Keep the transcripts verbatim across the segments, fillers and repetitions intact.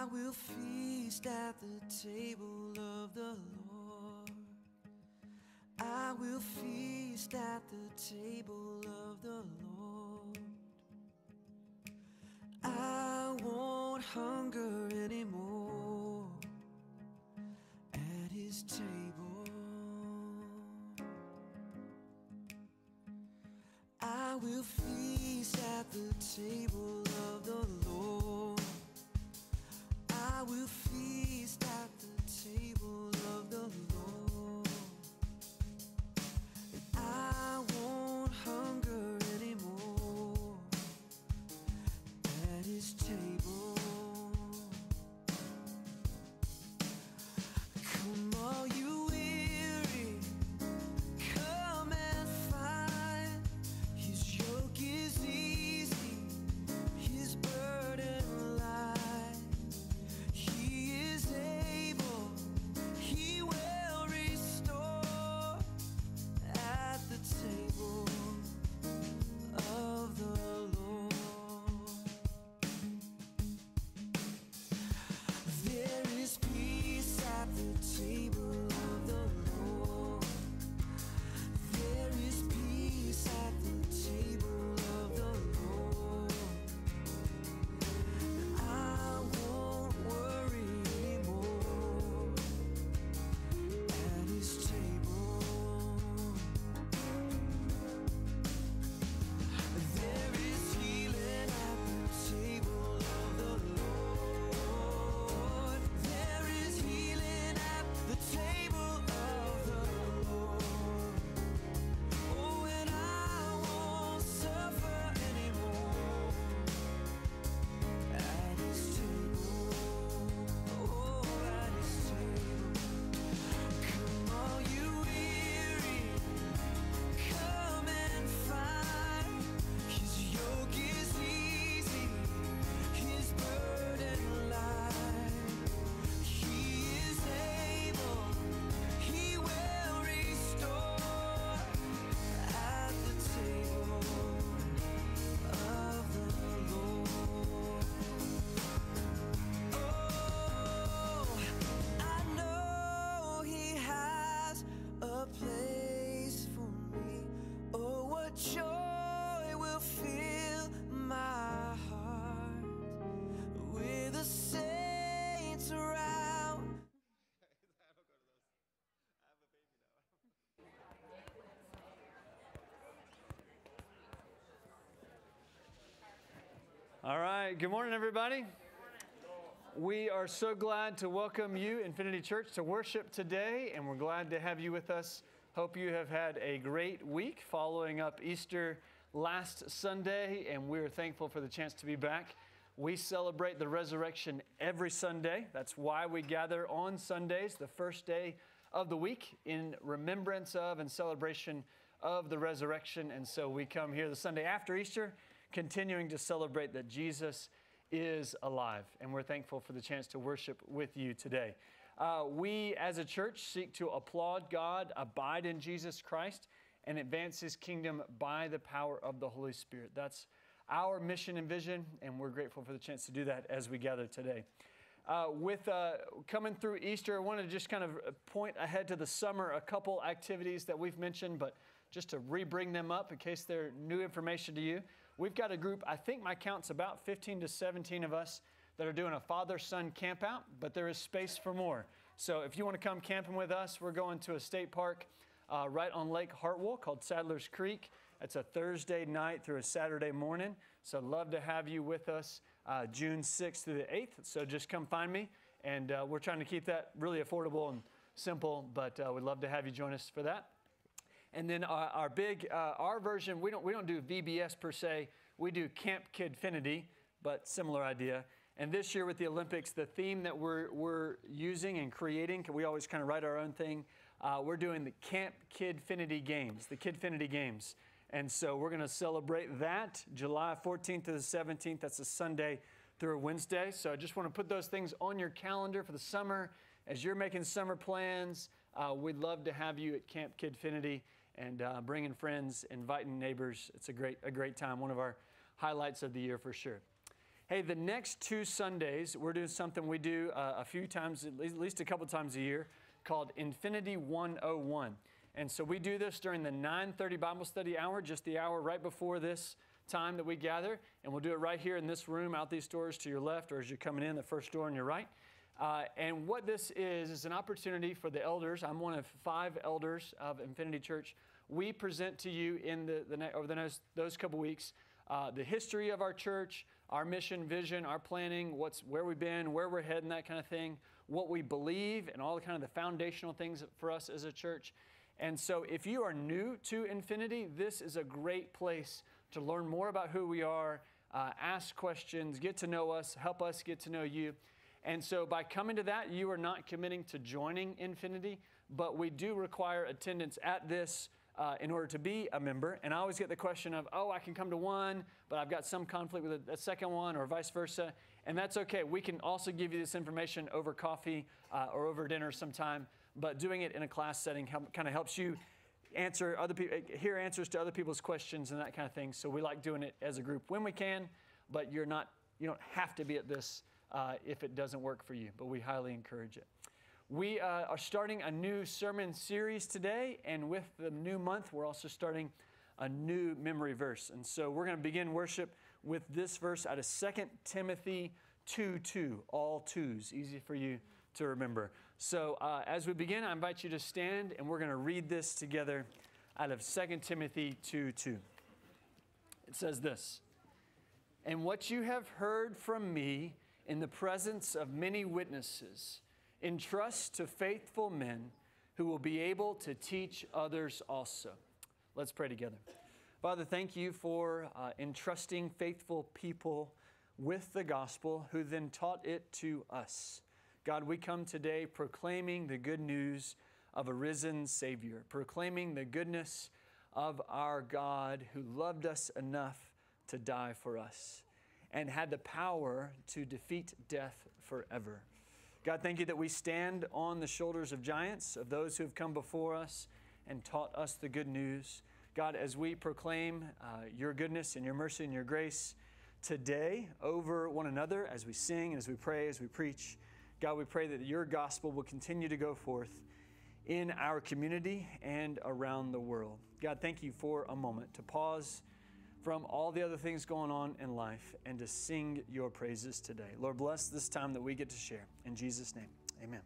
I will feast at the table of the Lord. I will feast at the table of the Lord. I won't hunger anymore at his table. I will feast at the table of the Lord. I will feast at the table of the Lord. And I won't hunger anymore at his table. Come all you weary, come and find his yoke is easy, his burden light. He is able, he will restore at the table of the Lord. There is peace at the table of the Lord. There is peace at the table of the Lord. I won't worry anymore at his table. There is healing at the table of the Lord. There is healing at the table of the Lord. Oh, and I won't suffer anymore at his table. Oh, at his table. Come all you weary, come and find his yoke is easy, his burden light. He is able, he will restore at the table of the Lord. Oh, I know he has a place for me. Oh, what joy will fill my heart with the saints around. All right. Good morning, everybody. We are so glad to welcome you, Infinity Church, to worship today, and we're glad to have you with us. Hope you have had a great week following up Easter last Sunday, and we're thankful for the chance to be back. We celebrate the resurrection every Sunday. That's why we gather on Sundays, the first day of the week, in remembrance of and celebration of the resurrection. And so we come here the Sunday after Easter, continuing to celebrate that Jesus is alive. And we're thankful for the chance to worship with you today. Uh, we, as a church, seek to applaud God, abide in Jesus Christ, and advance his kingdom by the power of the Holy Spirit. That's our mission and vision, and we're grateful for the chance to do that as we gather today. Uh, with uh, coming through Easter, I want to just kind of point ahead to the summer, a couple activities that we've mentioned, but just to re-bring them up in case they're new information to you. We've got a group, I think my count's about fifteen to seventeen of us that are doing a father-son camp out, but there is space for more. So if you want to come camping with us, we're going to a state park uh, right on Lake Hartwell called Sadler's Creek. It's a Thursday night through a Saturday morning. So I'd love to have you with us uh, June sixth through the eighth. So just come find me. And uh, we're trying to keep that really affordable and simple, but uh, we'd love to have you join us for that. And then our, our big, uh, our version, we don't, we don't do V B S per se. We do Camp Kidfinity, but similar idea. And this year with the Olympics, the theme that we're, we're using and creating, because we always kind of write our own thing, uh, we're doing the Camp Kidfinity Games, the Kidfinity Games. And so we're going to celebrate that July fourteenth to the seventeenth. That's a Sunday through a Wednesday. So I just want to put those things on your calendar for the summer. As you're making summer plans, uh, we'd love to have you at Camp Kidfinity and uh, bringing friends, inviting neighbors. It's a great, a great time, one of our highlights of the year for sure. Hey, Hey, the next two Sundays, we're doing something we do uh, a few times, at least, at least a couple times a year, called Infinity one oh one. And so we do this during the nine thirty Bible study hour, just the hour right before this time that we gather. And we'll do it right here in this room, out these doors to your left, or as you're coming in, the first door on your right. Uh, and what this is, is an opportunity for the elders. I'm one of five elders of Infinity Church. We present to you in the, the over the next, those couple weeks uh, the history of our church, our mission, vision, our planning, what's where we've been, where we're heading, that kind of thing, what we believe, and all the kind of the foundational things for us as a church. And so if you are new to Infinity, this is a great place to learn more about who we are, uh, ask questions, get to know us, help us get to know you. And so by coming to that, you are not committing to joining Infinity, but we do require attendance at this uh, in order to be a member. And I always get the question of, oh, I can come to one, but I've got some conflict with a, a second one, or vice versa. And that's okay. We can also give you this information over coffee uh, or over dinner sometime, but doing it in a class setting help, kind of helps you answer other people, hear answers to other people's questions and that kind of thing. So we like doing it as a group when we can, but you're not, you don't have to be at this Uh, if it doesn't work for you, but we highly encourage it. We uh, are starting a new sermon series today, and with the new month, we're also starting a new memory verse. And so we're going to begin worship with this verse out of Second Timothy two two, all twos, easy for you to remember. So uh, as we begin, I invite you to stand, and we're going to read this together out of Second Timothy two two. It says this, "And what you have heard from me in the presence of many witnesses, entrust to faithful men who will be able to teach others also." Let's pray together. Father, thank you for uh, entrusting faithful people with the gospel who then taught it to us. God, we come today proclaiming the good news of a risen Savior, proclaiming the goodness of our God who loved us enough to die for us and had the power to defeat death forever. God, thank you that we stand on the shoulders of giants, of those who have come before us and taught us the good news. God, as we proclaim uh, your goodness and your mercy and your grace today over one another, as we sing and as we pray, as we preach, God, we pray that your gospel will continue to go forth in our community and around the world. God, thank you for a moment to pause from all the other things going on in life and to sing your praises today. Lord, bless this time that we get to share. In Jesus' name, amen.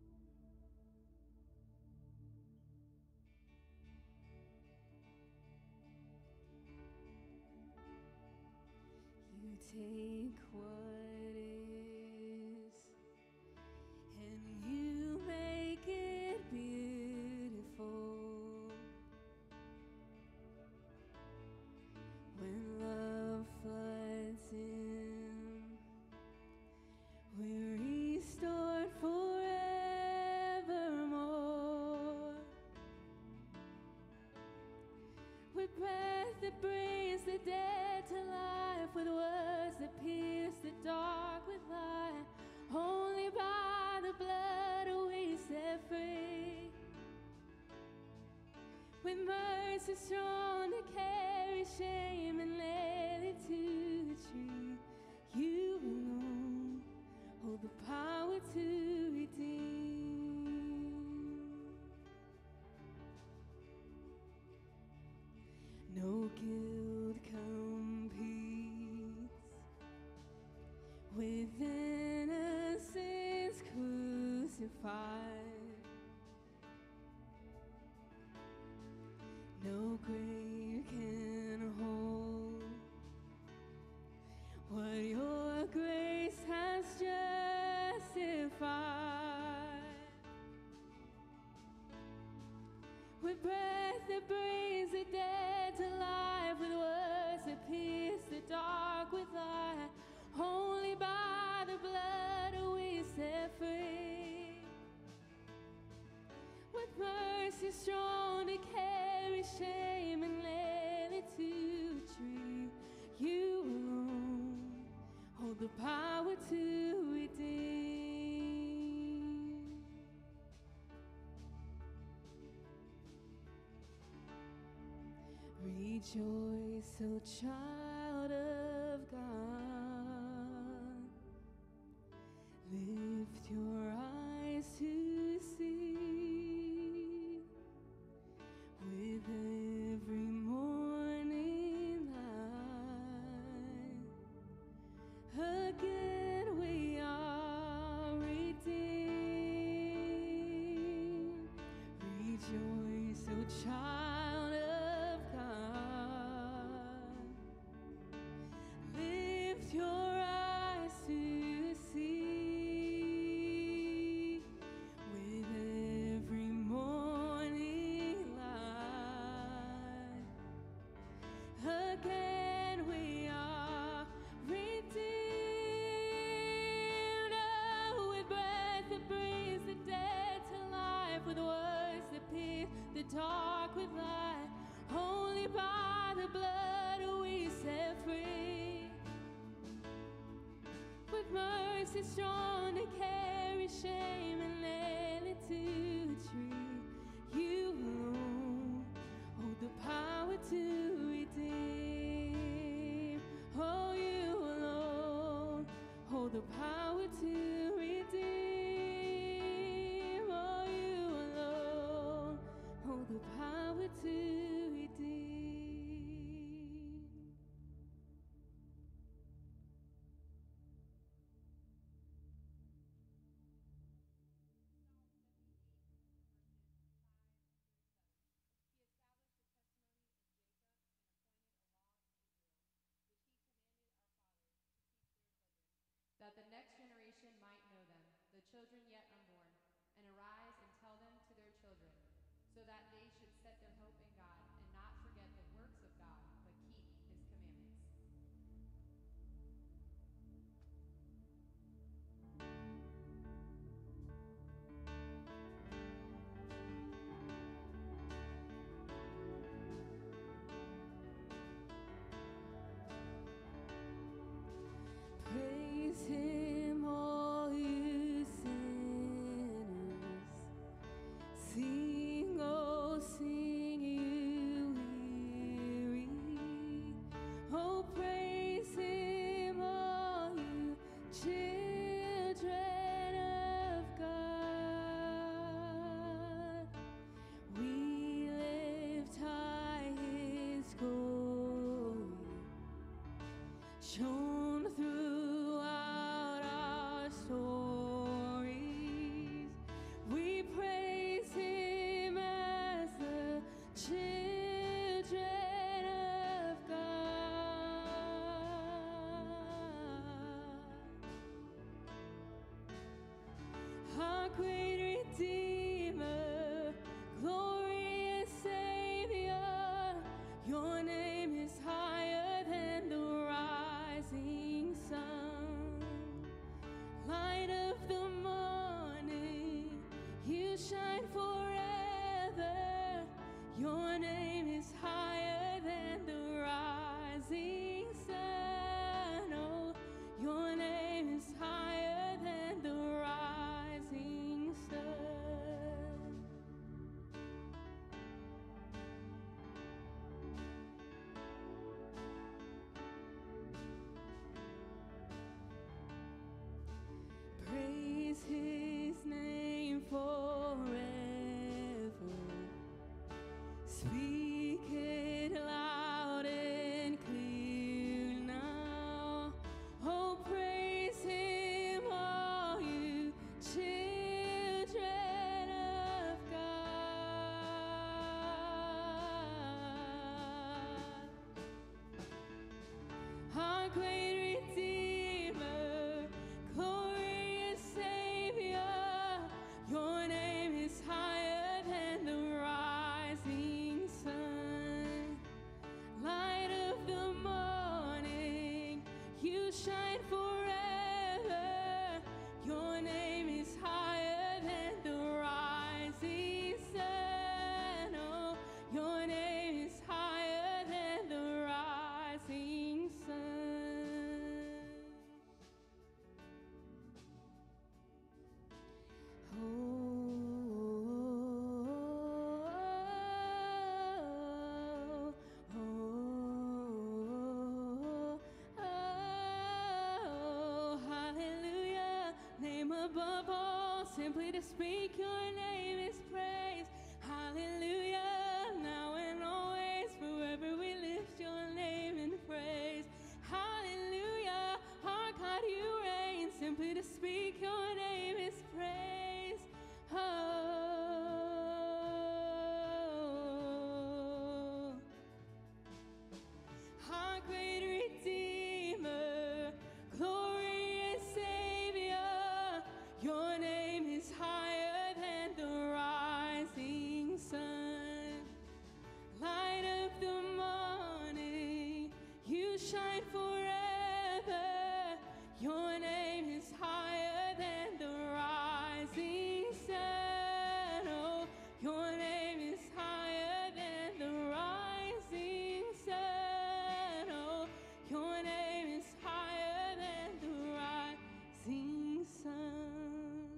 You take what is and you make it beautiful. When love floods in, we're restored forevermore. With breath that brings the dead to life, with words that pierce the dark with light, only by the blood are we set free. With mercy strong to carry shame and nail it to the tree, you alone hold the power to redeem. No guilt competes with innocence crucified. No grave can hold what your grace has justified. With breath that brings the dead to life, with words that pierce the dark with light, only by the blood are we set free. With mercy strong to carry shame and nail it to a tree, you alone hold the power to redeem. Rejoice, O child of God. child of God. Lift your eyes to see with every morning light. Again we are redeemed, oh, with breath that brings the dead to life, with words that pierce the dark with light. Only by the blood we set free. With mercy strong to carry shame and nail it to a tree. You alone hold the power to redeem. Oh, you alone hold the power to redeem. Oh, you alone hold the power to redeem. that the next generation might know them, the children yet unborn, and arise and tell them to their children, so that they should set their hope in God and not forget the works of God, but keep his commandments. Praise him, all you sinners. Sing, oh, sing, you weary. Oh, praise him, all you children of God. We lift high his glory, shown throughout our stories. We praise him as the children of God. Our great Redeemer, glorious Savior, your name is higher than the rising sun. Light of the morning, you shine forever. Your name is higher than the rising sun. Oh, your name is higher than the rising sun. Praise his name forever. Speak it loud and clear now. Oh, praise him, all you children of God. Our great Redeemer, glorious Savior, your name is higher than the rising sun. Light of the morning, you shine forever. Your name is higher than the rising sun. Oh, your name is higher than the rising sun. Oh, oh, oh, oh, hallelujah. Name above all, simply to speak your name is praise. Hallelujah, now and always, forever we lift your name in praise. Hallelujah, our God, you reign. Simply to speak your name is praise. Oh, shine forever. Your name is higher than the rising sun. Oh, your name is higher than the rising sun. Oh, your name is higher than the rising sun.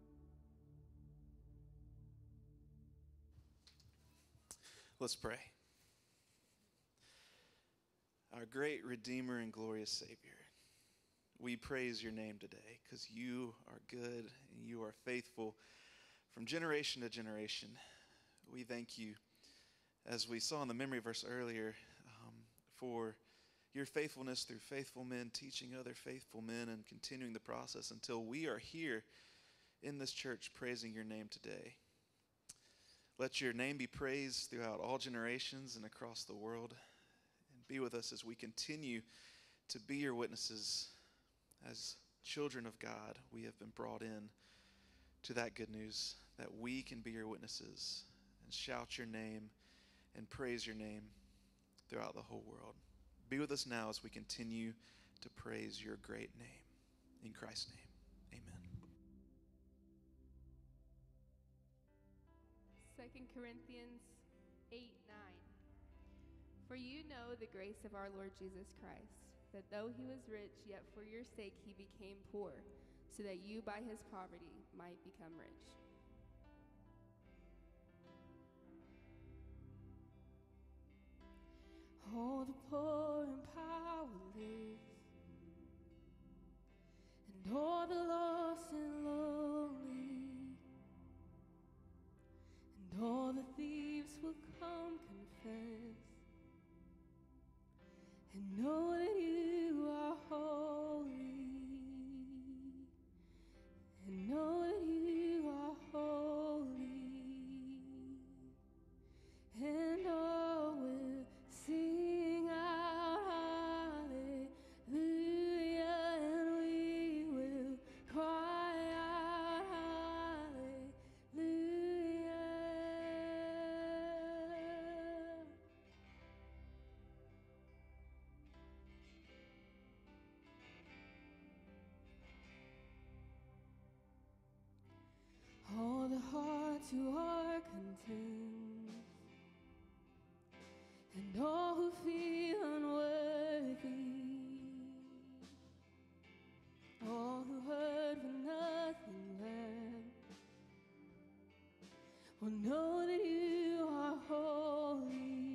Let's pray. Our great Redeemer and glorious Savior, we praise your name today because you are good and you are faithful from generation to generation. We thank you, as we saw in the memory verse earlier, um, for your faithfulness through faithful men, teaching other faithful men, and continuing the process until we are here in this church praising your name today. Let your name be praised throughout all generations and across the world. And be with us as we continue to be your witnesses. As children of God, we have been brought in to that good news that we can be your witnesses and shout your name and praise your name throughout the whole world. Be with us now as we continue to praise your great name. In Christ's name, amen. Second Corinthians eight nine. For you know the grace of our Lord Jesus Christ, that though he was rich, yet for your sake he became poor, so that you by his poverty might become rich. All the poor and powerless, and all the lost and lonely, and all the thieves will come confess and know that you are holy, and know that you are holy, and all will sing out hallelujah, and we will cry out hallelujah. All the hearts who are content, and all who feel unworthy, all who heard with nothing left, will know that you are holy,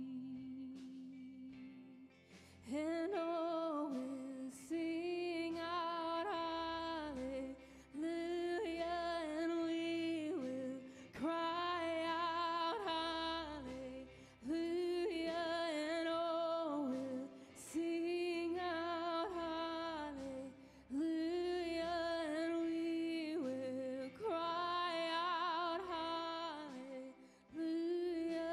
and all will sing out hallelujah, and we will cry out hallelujah, and all will sing out hallelujah, and we will cry out hallelujah.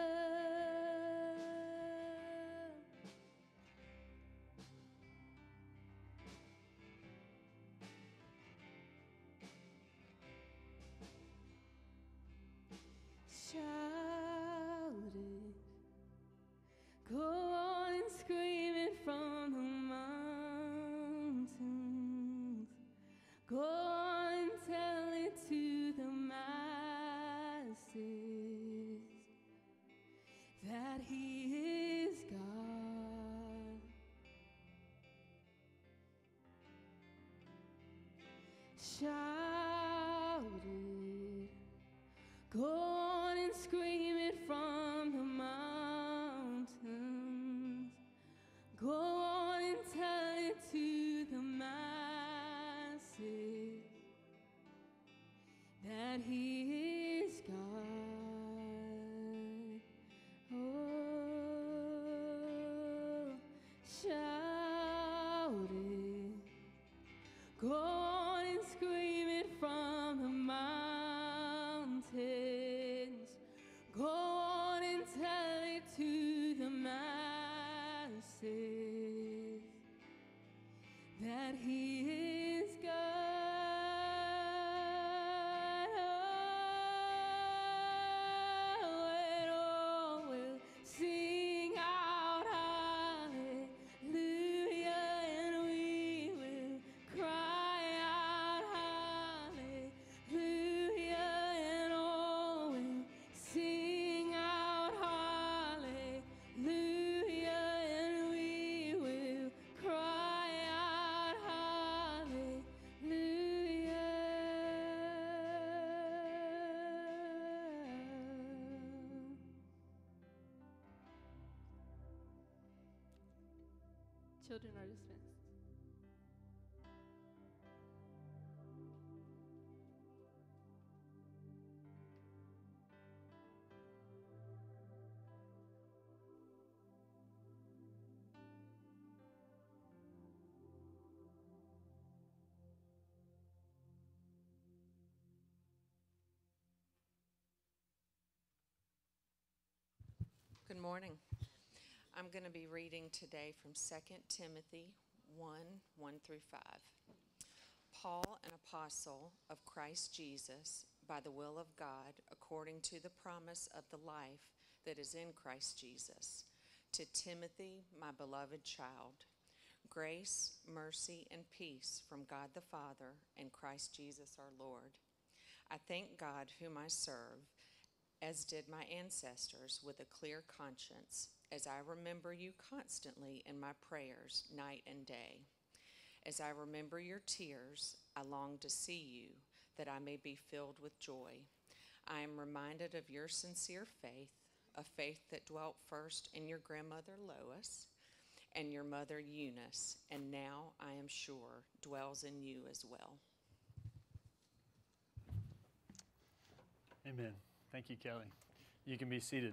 Shout it, go on and scream it from the mountains, go on and tell it to the masses that he is God. Shout it, go on and scream it from the mountains, go on and tell it to the masses that he is God. Oh, shout it, go on and scream it from the mountains. Children are dismissed. Good morning. I'm going to be reading today from Second Timothy one, one through five. Paul, an apostle of Christ Jesus, by the will of God, according to the promise of the life that is in Christ Jesus, to Timothy, my beloved child, grace, mercy, and peace from God the Father and Christ Jesus our Lord. I thank God whom I serve, as did my ancestors, with a clear conscience, as I remember you constantly in my prayers night and day. As I remember your tears, I long to see you, that I may be filled with joy. I am reminded of your sincere faith, a faith that dwelt first in your grandmother Lois and your mother Eunice, and now, I am sure, dwells in you as well. Amen. Thank you, Kelly. You can be seated.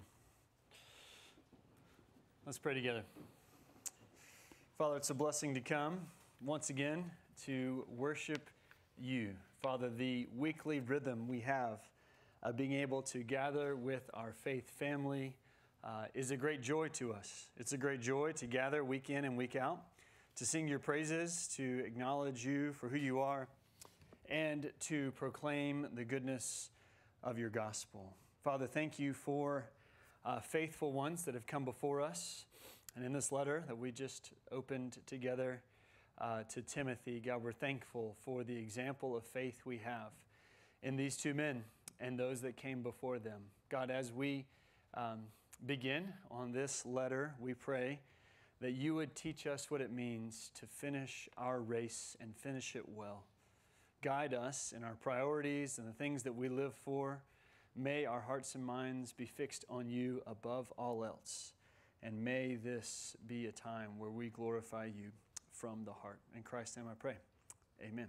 Let's pray together. Father, it's a blessing to come once again to worship you. Father, the weekly rhythm we have of being able to gather with our faith family uh, is a great joy to us. It's a great joy to gather week in and week out, to sing your praises, to acknowledge you for who you are, and to proclaim the goodness of your gospel. Father, thank you for uh, faithful ones that have come before us. And in this letter that we just opened together uh, to Timothy, God, we're thankful for the example of faith we have in these two men and those that came before them. God, as we um, begin on this letter, we pray that you would teach us what it means to finish our race and finish it well. Guide us in our priorities and the things that we live for. May our hearts and minds be fixed on you above all else. And may this be a time where we glorify you from the heart. In Christ's name I pray. Amen.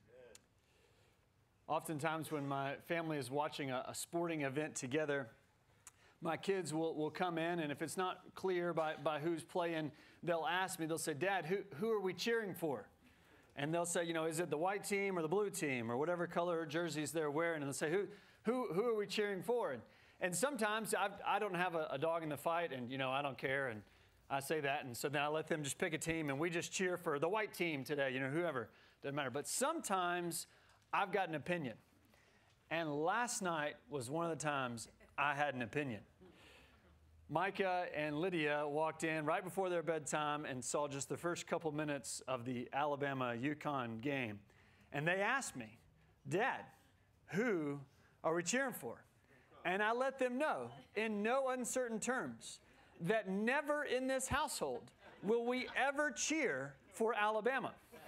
Oftentimes when my family is watching a, a sporting event together, my kids will, will come in, and if it's not clear by, by who's playing, they'll ask me, they'll say, Dad, who, who are we cheering for? And they'll say, you know, is it the white team or the blue team or whatever color jerseys they're wearing? And they'll say, who who who are we cheering for? And, and sometimes I've, I don't have a, a dog in the fight, and, you know, I don't care. And I say that, and so then I let them just pick a team, and we just cheer for the white team today, you know, whoever. Doesn't matter. But sometimes I've got an opinion. And last night was one of the times I had an opinion. Micah and Lydia walked in right before their bedtime and saw just the first couple minutes of the Alabama-UConn game. And they asked me, Dad, who are we cheering for? And I let them know in no uncertain terms that never in this household will we ever cheer for Alabama.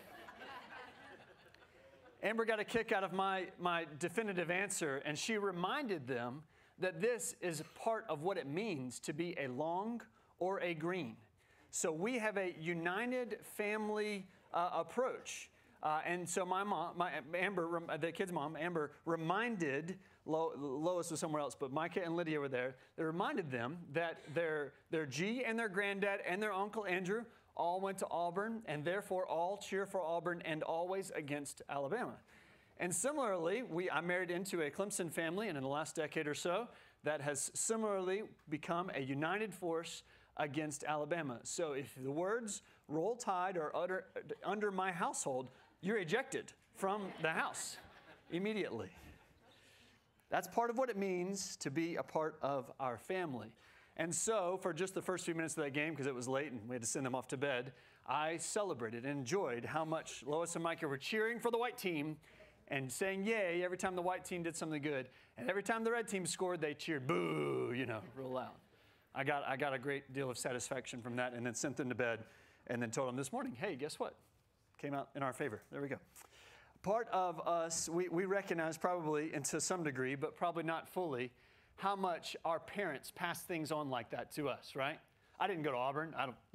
Amber got a kick out of my, my definitive answer, and she reminded them that this is part of what it means to be a long or a green. So we have a united family uh, approach. Uh, and so my mom, my Amber, the kid's mom, Amber, reminded, Lo, Lois was somewhere else, but Micah and Lydia were there. They reminded them that their, their G and their granddad and their Uncle Andrew all went to Auburn, and therefore all cheer for Auburn and always against Alabama. And similarly, we, I married into a Clemson family, and in the last decade or so, that has similarly become a united force against Alabama. So if the words "Roll Tide" are utter, under my household, you're ejected from the house immediately. That's part of what it means to be a part of our family. And so for just the first few minutes of that game, because it was late and we had to send them off to bed, I celebrated and enjoyed how much Lois and Micah were cheering for the white team and saying yay every time the white team did something good. And every time the red team scored, they cheered boo, you know, real loud. I got, I got a great deal of satisfaction from that, and then sent them to bed and then told them this morning, hey, guess what? Came out in our favor. There we go. Part of us, we, we recognize probably, and to some degree, but probably not fully, how much our parents pass things on like that to us, right? I didn't go to Auburn. I don't, you know,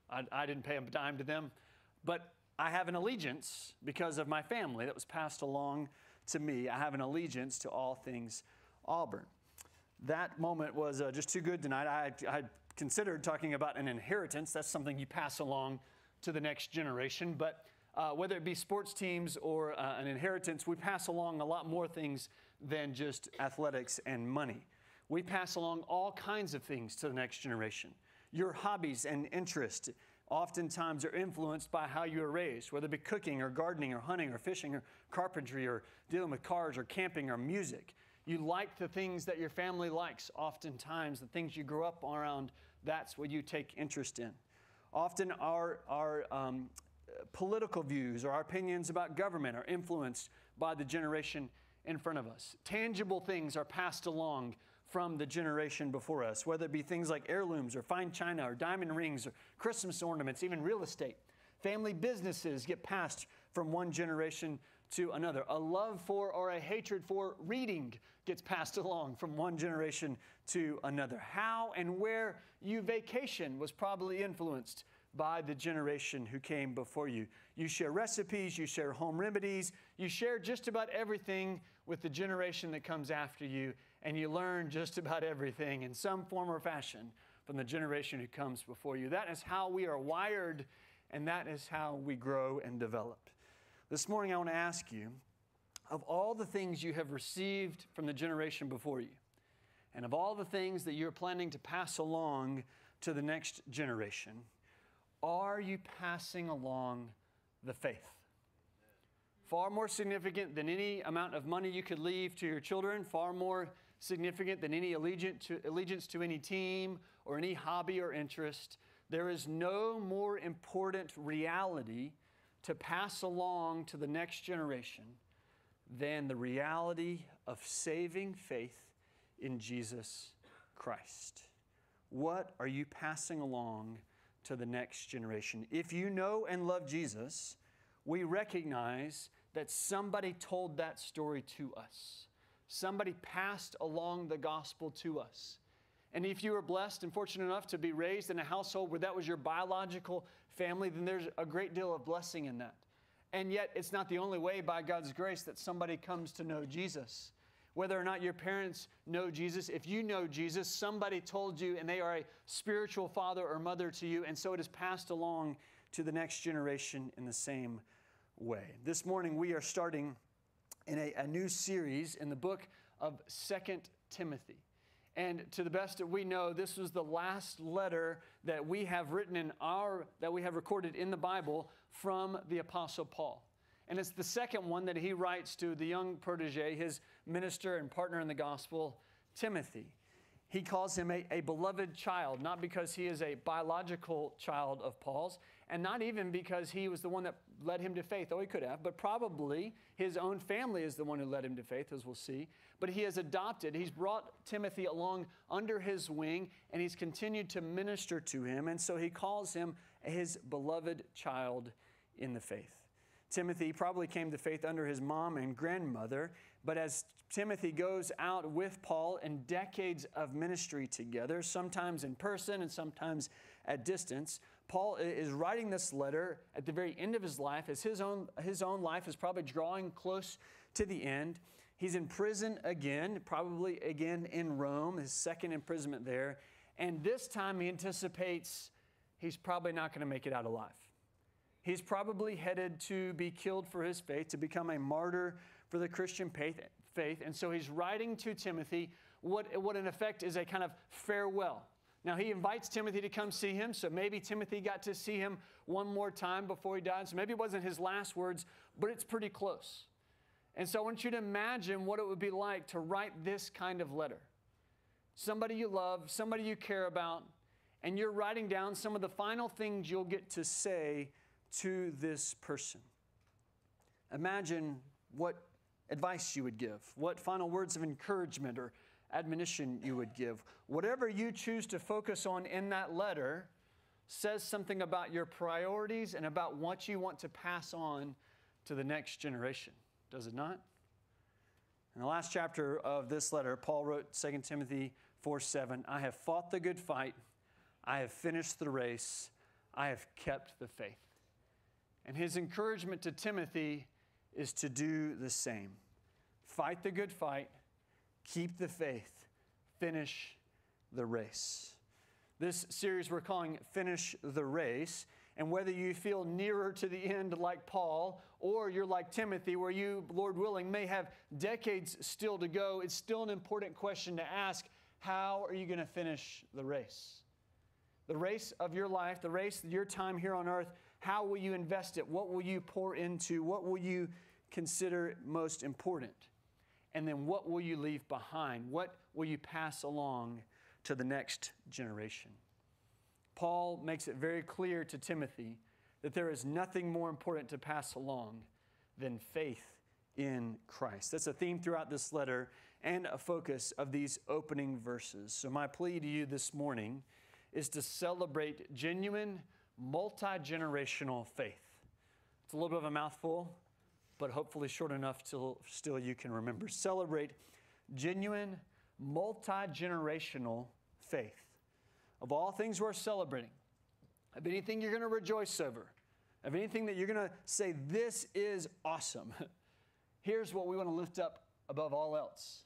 I, I didn't pay a dime to them, but I have an allegiance because of my family that was passed along to me. I have an allegiance to all things Auburn. That moment was uh, just too good tonight. I, I considered talking about an inheritance. That's something you pass along to the next generation. But uh, whether it be sports teams or uh, an inheritance, we pass along a lot more things than just athletics and money. We pass along all kinds of things to the next generation. Your hobbies and interests oftentimes are influenced by how you were raised, whether it be cooking or gardening or hunting or fishing or carpentry or dealing with cars or camping or music. You like the things that your family likes. Oftentimes, the things you grew up around, that's what you take interest in. Often our, our um, political views or our opinions about government are influenced by the generation in front of us. Tangible things are passed along from the generation before us, whether it be things like heirlooms or fine china or diamond rings or Christmas ornaments, even real estate. Family businesses get passed from one generation to another. A love for or a hatred for reading gets passed along from one generation to another. How and where you vacation was probably influenced by the generation who came before you. You share recipes, you share home remedies, you share just about everything with the generation that comes after you, and you learn just about everything in some form or fashion from the generation who comes before you. That is how we are wired, and that is how we grow and develop. This morning I want to ask you, of all the things you have received from the generation before you, and of all the things that you're planning to pass along to the next generation, are you passing along the faith? Far more significant than any amount of money you could leave to your children, far more significant than any allegiance to, allegiance to any team or any hobby or interest. There is no more important reality to pass along to the next generation than the reality of saving faith in Jesus Christ. What are you passing along to the next generation? If you know and love Jesus, we recognize that somebody told that story to us. Somebody passed along the gospel to us. And if you were blessed and fortunate enough to be raised in a household where that was your biological family, then there's a great deal of blessing in that. And yet, it's not the only way, by God's grace, that somebody comes to know Jesus. Whether or not your parents know Jesus, if you know Jesus, somebody told you, and they are a spiritual father or mother to you, and so it is passed along to the next generation in the same way. This morning, we are starting in a, a new series in the book of Second Timothy. And to the best that we know, this was the last letter that we have written in our, that we have recorded in the Bible from the Apostle Paul. And it's the second one that he writes to the young protege, his minister and partner in the gospel, Timothy. He calls him a, a beloved child, not because he is a biological child of Paul's, and not even because he was the one that led him to faith, though he could have, but probably his own family is the one who led him to faith, as we'll see. But he has adopted, he's brought Timothy along under his wing, and he's continued to minister to him, and so he calls him his beloved child in the faith. Timothy probably came to faith under his mom and grandmother, but as Timothy goes out with Paul in decades of ministry together, sometimes in person and sometimes at distance, Paul is writing this letter at the very end of his life, as his own, his own life is probably drawing close to the end. He's in prison again, probably again in Rome, his second imprisonment there. And this time he anticipates he's probably not going to make it out alive. He's probably headed to be killed for his faith, to become a martyr for the Christian faith. And so he's writing to Timothy what, what in effect is a kind of farewell. Now, he invites Timothy to come see him, so maybe Timothy got to see him one more time before he died. So maybe it wasn't his last words, but it's pretty close. And so I want you to imagine what it would be like to write this kind of letter. Somebody you love, somebody you care about, and you're writing down some of the final things you'll get to say to this person. Imagine what advice you would give, what final words of encouragement or admonition you would give. Whatever you choose to focus on in that letter says something about your priorities and about what you want to pass on to the next generation. Does it not? In the last chapter of this letter, Paul wrote Second Timothy four seven, I have fought the good fight, I have finished the race, I have kept the faith. And his encouragement to Timothy is to do the same. Fight the good fight, keep the faith, finish the race. This series we're calling Finish the Race. And whether you feel nearer to the end like Paul, or you're like Timothy, where you, Lord willing, may have decades still to go, it's still an important question to ask. How are you going to finish the race? The race of your life, the race of your time here on earth, how will you invest it? What will you pour into? What will you consider most important? And then what will you leave behind? What will you pass along to the next generation? Paul makes it very clear to Timothy that there is nothing more important to pass along than faith in Christ. That's a theme throughout this letter and a focus of these opening verses. So my plea to you this morning is to celebrate genuine, multi-generational faith. It's a little bit of a mouthful, but hopefully short enough till still you can remember. Celebrate genuine, multi-generational faith. Of all things worth celebrating, of anything you're going to rejoice over, of anything that you're going to say, this is awesome, here's what we want to lift up above all else.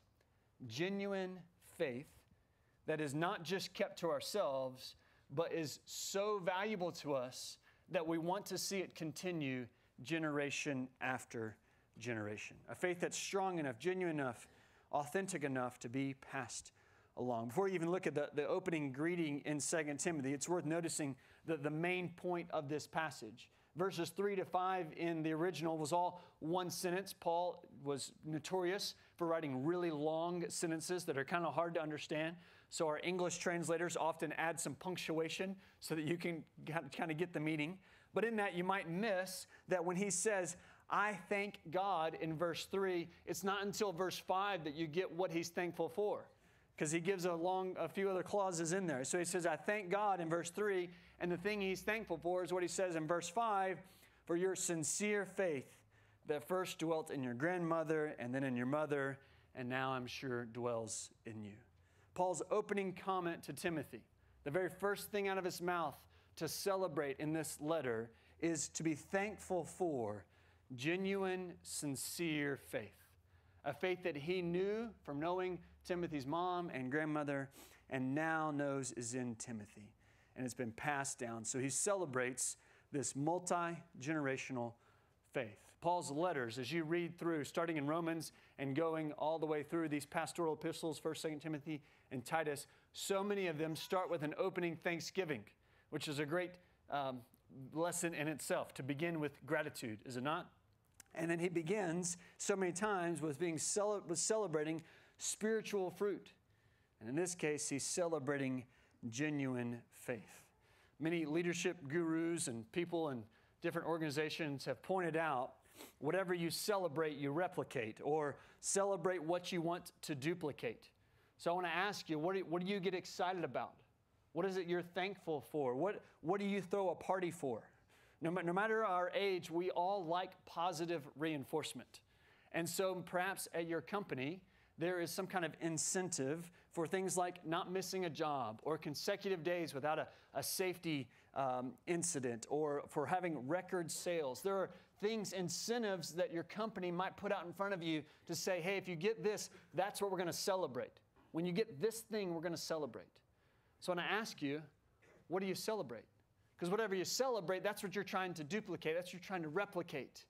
Genuine faith that is not just kept to ourselves, but is so valuable to us that we want to see it continue generation after generation. A faith that's strong enough, genuine enough, authentic enough to be passed along. Before you even look at the, the opening greeting in Second Timothy, it's worth noticing the, the main point of this passage. Verses three to five in the original was all one sentence. Paul was notorious for writing really long sentences that are kind of hard to understand. So our English translators often add some punctuation so that you can kind of get the meaning. But in that, you might miss that when he says, I thank God in verse three, it's not until verse five that you get what he's thankful for, because he gives a long, a few other clauses in there. So he says, I thank God in verse three, and the thing he's thankful for is what he says in verse five, for your sincere faith that first dwelt in your grandmother and then in your mother, and now I'm sure dwells in you. Paul's opening comment to Timothy, the very first thing out of his mouth to celebrate in this letter, is to be thankful for genuine, sincere faith. A faith that he knew from knowing Timothy's mom and grandmother, and now knows is in Timothy. And it's been passed down. So he celebrates this multi-generational faith. Paul's letters, as you read through, starting in Romans and going all the way through these pastoral epistles, First, Second Timothy, and Titus, so many of them start with an opening thanksgiving, which is a great um, lesson in itself, to begin with gratitude, is it not? And then he begins so many times with being cele- with celebrating spiritual fruit. And in this case, he's celebrating genuine faith. Many leadership gurus and people in different organizations have pointed out, whatever you celebrate, you replicate, or celebrate what you want to duplicate. So I want to ask you, what do you, what do you get excited about? What is it you're thankful for? What, what do you throw a party for? No, no matter our age, we all like positive reinforcement. And so perhaps at your company, there is some kind of incentive for things like not missing a job, or consecutive days without a, a safety um, incident, or for having record sales. There are things, incentives that your company might put out in front of you to say, hey, if you get this, that's what we're going to celebrate. When you get this thing, we're going to celebrate. So when I ask you, what do you celebrate? Because whatever you celebrate, that's what you're trying to duplicate. That's what you're trying to replicate.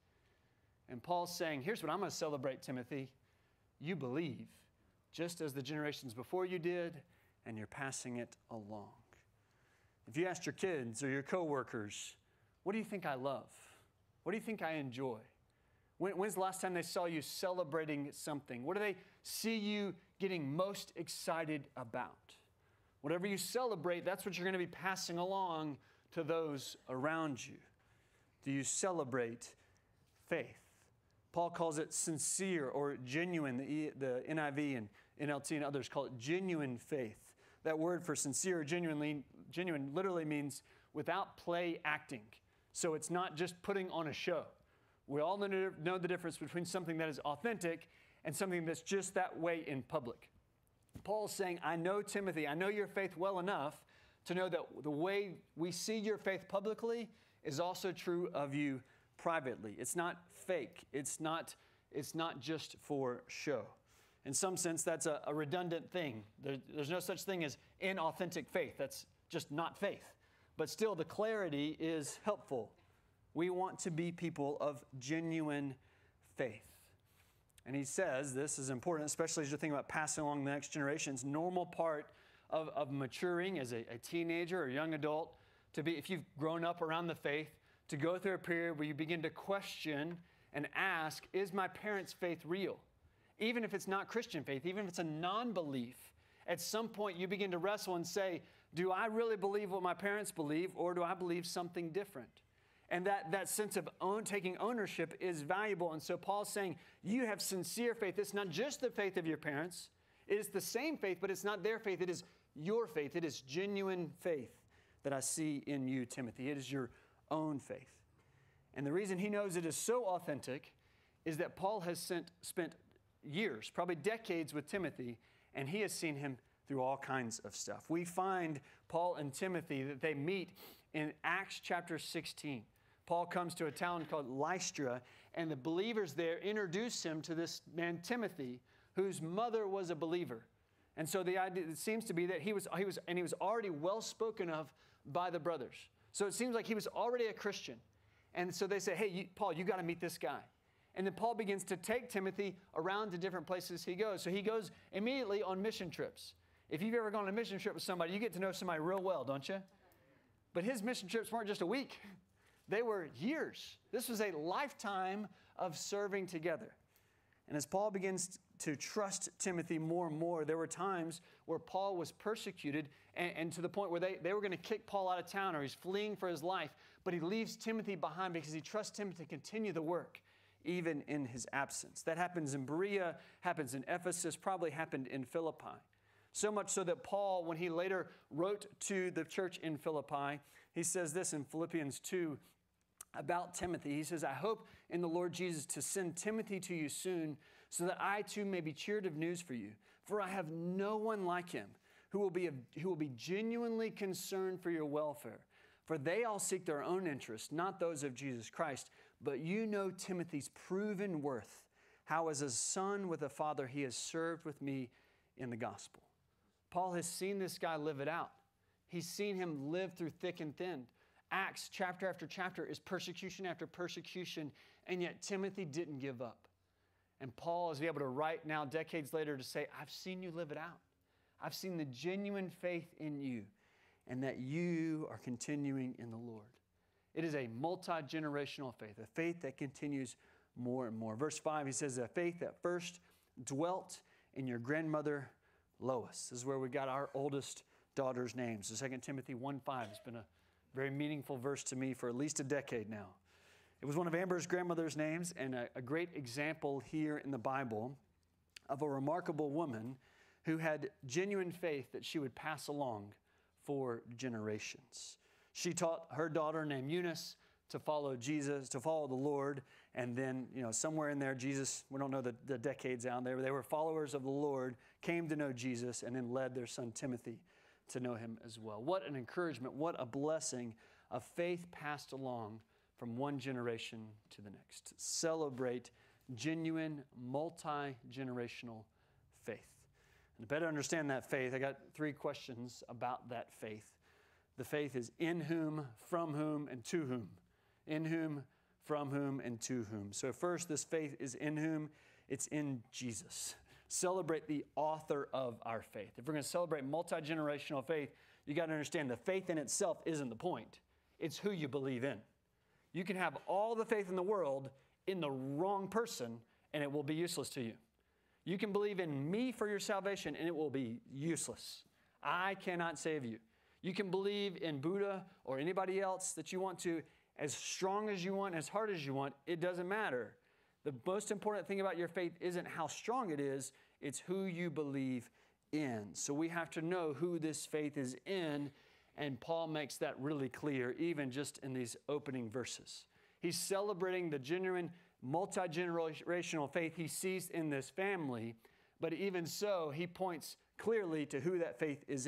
And Paul's saying, here's what I'm going to celebrate, Timothy. You believe, just as the generations before you did, and you're passing it along. If you asked your kids or your coworkers, what do you think I love? What do you think I enjoy? When, when's the last time they saw you celebrating something? What do they see you getting most excited about? Whatever you celebrate, that's what you're going to be passing along to those around you. Do you celebrate faith? Paul calls it sincere or genuine. The, e, the N I V and N L T and others call it genuine faith. That word for sincere or genuinely, genuine literally means without play acting. So it's not just putting on a show. We all know the difference between something that is authentic and something that's just that way in public. Paul's saying, I know Timothy, I know your faith well enough to know that the way we see your faith publicly is also true of you privately. It's not fake. It's not, it's not just for show. In some sense, that's a, a redundant thing. There, there's no such thing as inauthentic faith. That's just not faith. But still, the clarity is helpful. We want to be people of genuine faith. And he says this is important, especially as you're thinking about passing along the next generation. It's a normal part of, of maturing as a, a teenager or a young adult to be, if you've grown up around the faith, to go through a period where you begin to question and ask, is my parents' faith real? Even if it's not Christian faith, even if it's a non-belief, at some point you begin to wrestle and say, do I really believe what my parents believe, or do I believe something different? And that, that sense of own, taking ownership is valuable. And so Paul's saying, you have sincere faith. It's not just the faith of your parents. It is the same faith, but it's not their faith. It is your faith. It is genuine faith that I see in you, Timothy. It is your own faith. And the reason he knows it is so authentic is that Paul has sent, spent years, probably decades with Timothy, and he has seen him through all kinds of stuff. We find Paul and Timothy that they meet in Acts chapter sixteen. Paul comes to a town called Lystra, and the believers there introduce him to this man Timothy, whose mother was a believer. And so the idea it seems to be that he was, he was, and he was already well spoken of by the brothers. So it seems like he was already a Christian. And so they say, hey, you, Paul, you got to meet this guy. And then Paul begins to take Timothy around to different places he goes. So he goes immediately on mission trips. If you've ever gone on a mission trip with somebody, you get to know somebody real well, don't you? But his mission trips weren't just a week. They were years. This was a lifetime of serving together. And as Paul begins to trust Timothy more and more, there were times where Paul was persecuted and, and to the point where they, they were going to kick Paul out of town, or he's fleeing for his life. But he leaves Timothy behind because he trusts him to continue the work, even in his absence. That happens in Berea, happens in Ephesus, probably happened in Philippi. So much so that Paul, when he later wrote to the church in Philippi, he says this in Philippians two about Timothy. He says, I hope in the Lord Jesus to send Timothy to you soon, so that I too may be cheered of news for you. For I have no one like him who will be, a, who will be genuinely concerned for your welfare. For they all seek their own interests, not those of Jesus Christ. But you know Timothy's proven worth, how as a son with a father he has served with me in the gospel. Paul has seen this guy live it out. He's seen him live through thick and thin. Acts chapter after chapter is persecution after persecution, and yet Timothy didn't give up. And Paul is able to write now decades later to say, I've seen you live it out. I've seen the genuine faith in you, and that you are continuing in the Lord. It is a multi-generational faith, a faith that continues more and more. Verse five, he says, a faith that first dwelt in your grandmother Lois. This is where we got our oldest daughter's names. So Second Timothy one five has been a very meaningful verse to me for at least a decade now. It was one of Amber's grandmother's names, and a, a great example here in the Bible of a remarkable woman who had genuine faith that she would pass along for generations. She taught her daughter named Eunice to follow Jesus, to follow the Lord, and then, you know, somewhere in there, Jesus, we don't know the, the decades out there, they were followers of the Lord, came to know Jesus, and then led their son Timothy to know him as well. What an encouragement, what a blessing of faith passed along from one generation to the next. Celebrate genuine, multi-generational faith. And to better understand that faith, I got three questions about that faith. The faith is in whom, from whom, and to whom. In whom, from whom, and to whom. So first, this faith is in whom? It's in Jesus. Celebrate the author of our faith. If we're going to celebrate multi-generational faith, you got to understand the faith in itself isn't the point. It's who you believe in. You can have all the faith in the world in the wrong person, and it will be useless to you. You can believe in me for your salvation, and it will be useless. I cannot save you. You can believe in Buddha or anybody else that you want to, as strong as you want, as hard as you want. It doesn't matter. The most important thing about your faith isn't how strong it is, it's who you believe in. So we have to know who this faith is in, and Paul makes that really clear, even just in these opening verses. He's celebrating the genuine, multi-generational faith he sees in this family, but even so, he points clearly to who that faith is in.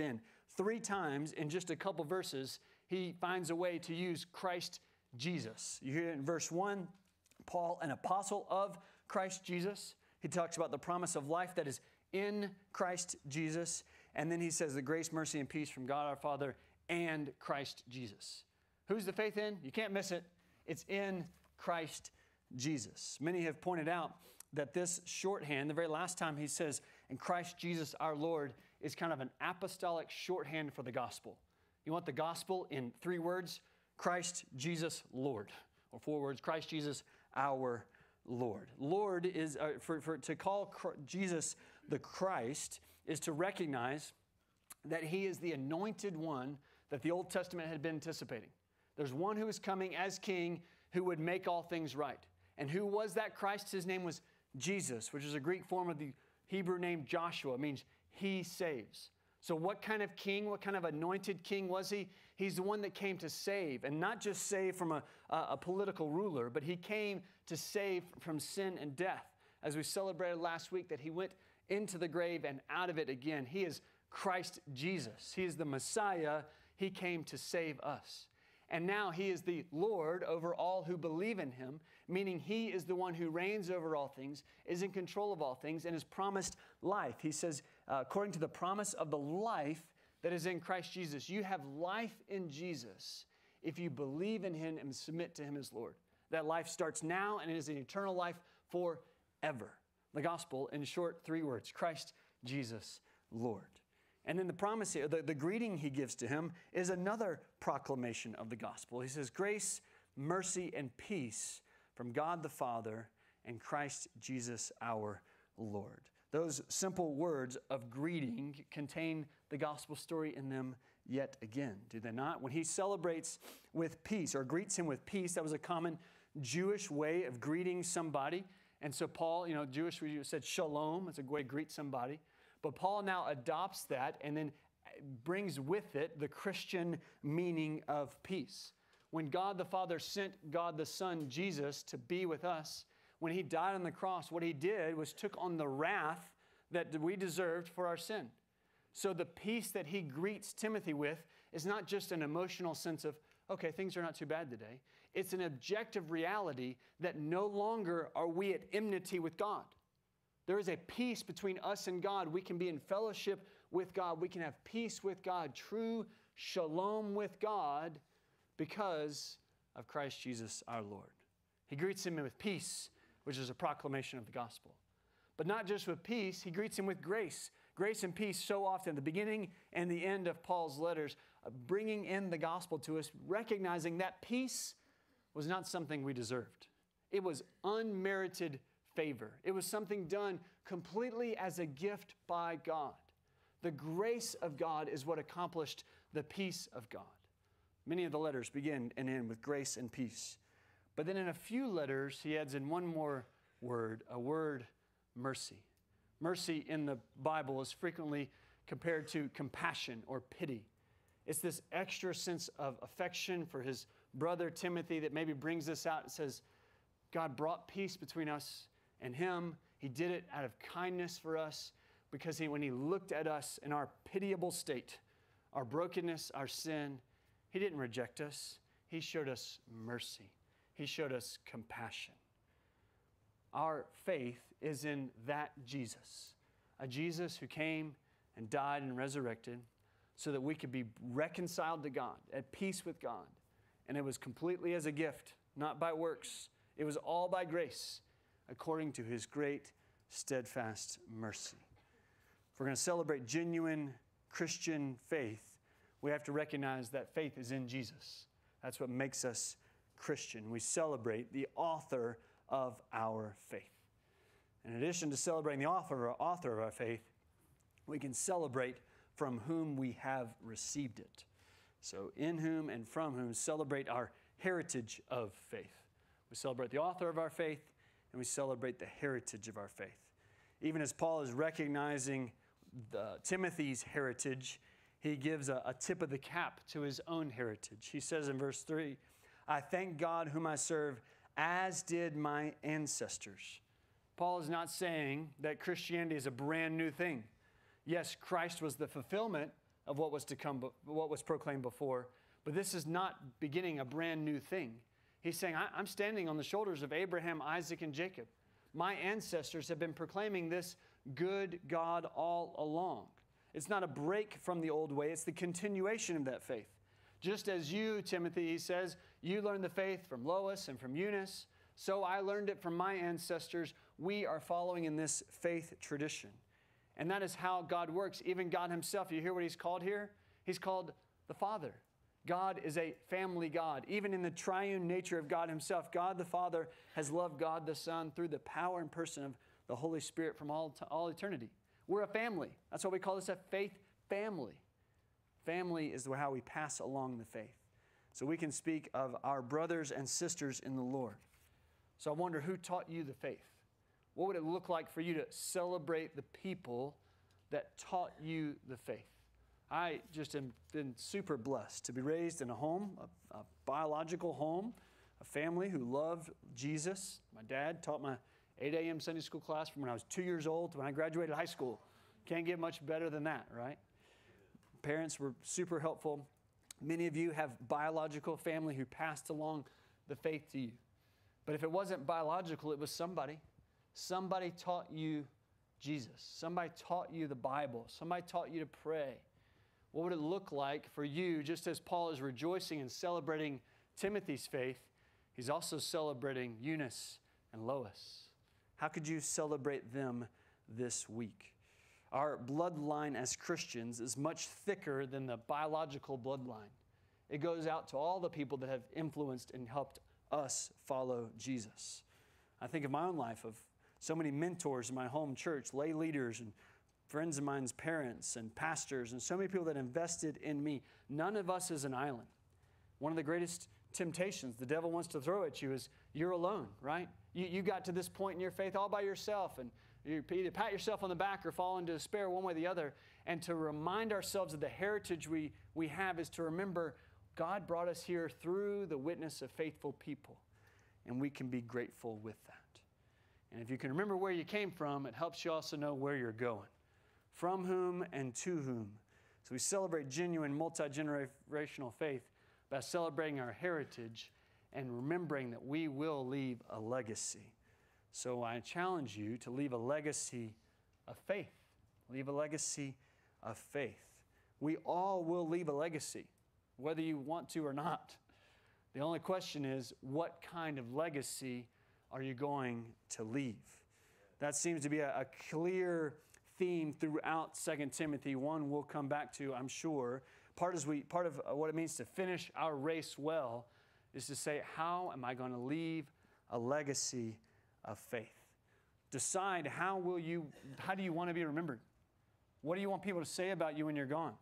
Three times in just a couple verses, he finds a way to use Christ Jesus. You hear it in verse one, Paul, an apostle of Christ Jesus. He talks about the promise of life that is in Christ Jesus. And then he says the grace, mercy, and peace from God our Father and Christ Jesus. Who's the faith in? You can't miss it. It's in Christ Jesus. Many have pointed out that this shorthand, the very last time he says, in Christ Jesus our Lord, is kind of an apostolic shorthand for the gospel. You want the gospel in three words? Christ Jesus Lord. Or four words, Christ Jesus our Lord. Lord is, uh, for, for to call Christ, Jesus the Christ is to recognize that he is the anointed one that the Old Testament had been anticipating. There's one who is coming as king who would make all things right. And who was that Christ? His name was Jesus, which is a Greek form of the Hebrew name Joshua. It means he saves. So what kind of king, what kind of anointed king was he? He's the one that came to save, and not just save from a, a, a political ruler, but he came to save from sin and death. As we celebrated last week, that he went into the grave and out of it again. He is Christ Jesus. He is the Messiah. He came to save us. And now he is the Lord over all who believe in him, meaning he is the one who reigns over all things, is in control of all things, and has promised life. He says, uh, according to the promise of the life that is in Christ Jesus, you have life in Jesus if you believe in him and submit to him as Lord. That life starts now and it is an eternal life forever. The gospel, in short, three words, Christ Jesus Lord. And then the promise here, the, the greeting he gives to him is another proclamation of the gospel. He says, grace, mercy, and peace from God the Father and Christ Jesus our Lord. Those simple words of greeting contain the gospel story in them yet again, do they not? When he celebrates with peace or greets him with peace, that was a common Jewish way of greeting somebody. And so Paul, you know, Jewish, we said shalom, it's a way to greet somebody. But Paul now adopts that and then brings with it the Christian meaning of peace. When God the Father sent God the Son, Jesus, to be with us, when he died on the cross, what he did was took on the wrath that we deserved for our sin. So the peace that he greets Timothy with is not just an emotional sense of, okay, things are not too bad today. It's an objective reality that no longer are we at enmity with God. There is a peace between us and God. We can be in fellowship with God. We can have peace with God, true shalom with God because of Christ Jesus our Lord. He greets him with peace, which is a proclamation of the gospel. But not just with peace, he greets him with grace. Grace and peace so often, the beginning and the end of Paul's letters, uh, bringing in the gospel to us, recognizing that peace was not something we deserved. It was unmerited favor. It was something done completely as a gift by God. The grace of God is what accomplished the peace of God. Many of the letters begin and end with grace and peace. But then in a few letters, he adds in one more word, a word, mercy. Mercy in the Bible is frequently compared to compassion or pity. It's this extra sense of affection for his brother Timothy that maybe brings this out and says, God brought peace between us and him. He did it out of kindness for us because he, when he looked at us in our pitiable state, our brokenness, our sin, he didn't reject us. He showed us mercy. He showed us compassion. Our faith is in that Jesus, a Jesus who came and died and resurrected so that we could be reconciled to God, at peace with God. And it was completely as a gift, not by works. It was all by grace, according to his great, steadfast mercy. If we're going to celebrate genuine Christian faith, we have to recognize that faith is in Jesus. That's what makes us Christian. We celebrate the author of our faith. In addition to celebrating the author, author of our faith, we can celebrate from whom we have received it. So in whom and from whom celebrate our heritage of faith. We celebrate the author of our faith, and we celebrate the heritage of our faith. Even as Paul is recognizing the, Timothy's heritage, he gives a, a tip of the cap to his own heritage. He says in verse three, I thank God whom I serve, as did my ancestors. Paul is not saying that Christianity is a brand new thing. Yes, Christ was the fulfillment of what was to come, what was proclaimed before. But this is not beginning a brand new thing. He's saying, I'm standing on the shoulders of Abraham, Isaac, and Jacob. My ancestors have been proclaiming this good God all along. It's not a break from the old way. It's the continuation of that faith. Just as you, Timothy, he says, you learned the faith from Lois and from Eunice, so I learned it from my ancestors. We are following in this faith tradition. And that is how God works. Even God himself, you hear what he's called here? He's called the Father. God is a family God. Even in the triune nature of God himself, God the Father has loved God the Son through the power and person of the Holy Spirit from all, to all eternity. We're a family. That's why we call this a faith family. Family is how we pass along the faith. So we can speak of our brothers and sisters in the Lord. So I wonder, who taught you the faith? What would it look like for you to celebrate the people that taught you the faith? I just have been super blessed to be raised in a home, a, a biological home, a family who loved Jesus. My dad taught my eight a.m. Sunday school class from when I was two years old to when I graduated high school. Can't get much better than that, right? Parents were super helpful. Many of you have biological family who passed along the faith to you. But if it wasn't biological, it was somebody. Somebody taught you Jesus. Somebody taught you the Bible. Somebody taught you to pray. What would it look like for you, just as Paul is rejoicing and celebrating Timothy's faith, he's also celebrating Eunice and Lois. How could you celebrate them this week? Our bloodline as Christians is much thicker than the biological bloodline. It goes out to all the people that have influenced and helped us follow Jesus. I think of my own life, of so many mentors in my home church, lay leaders and friends of mine's parents and pastors, and so many people that invested in me. None of us is an island. One of the greatest temptations the devil wants to throw at you is you're alone, right? You, you got to this point in your faith all by yourself, and you either pat yourself on the back or fall into despair one way or the other. And to remind ourselves of the heritage we, we have is to remember God brought us here through the witness of faithful people, and we can be grateful with that. And if you can remember where you came from, it helps you also know where you're going. From whom and to whom. So we celebrate genuine multi-generational faith by celebrating our heritage and remembering that we will leave a legacy. So I challenge you to leave a legacy of faith. Leave a legacy of faith. We all will leave a legacy, whether you want to or not. The only question is, what kind of legacy are you going to leave? That seems to be a, a clear theme throughout Second Timothy. One we'll come back to, I'm sure. Part, is we, part of what it means to finish our race well is to say, how am I going to leave a legacy of faith? Decide how will you, how do you want to be remembered? What do you want people to say about you when you're gone?